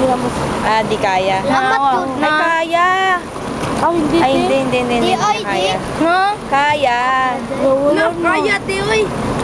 Ah, di kaya. Ay, kaya. Hindi. Ay, hindi kaya. No? Kaya. Kaya, Tioy.